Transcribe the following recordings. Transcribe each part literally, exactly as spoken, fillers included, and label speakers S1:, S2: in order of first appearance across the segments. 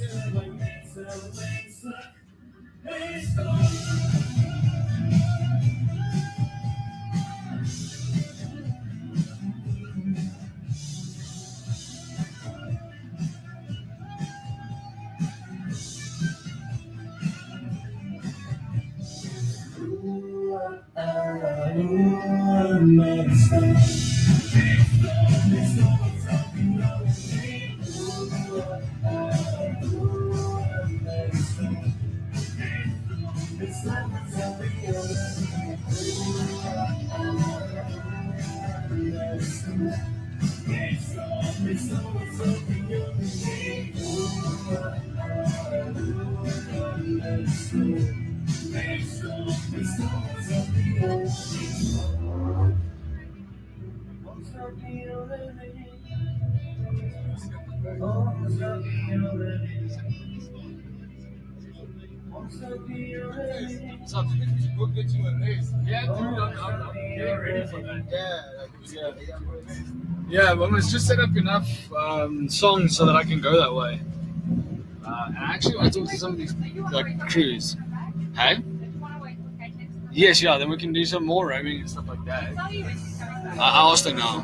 S1: So did you book get you a race? Yeah, dude, I'm, I'm, I'm getting ready for that. Yeah, like, yeah. Yeah, well, it's just set up enough um, songs so that I can go that way. Uh, and I actually want to talk to some of these like crews. Hey? Yes, yeah. Then we can do some more roaming and stuff like that. Uh, I asked her now.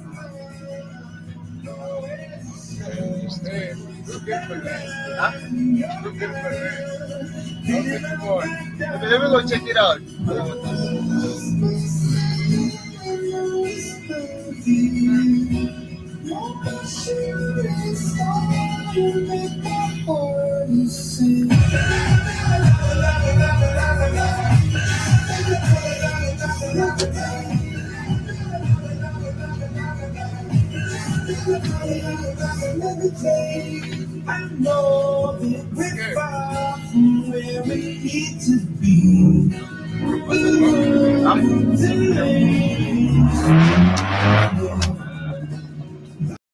S1: Huh? Let me go check it out.
S2: I know that we're far from where we need to be.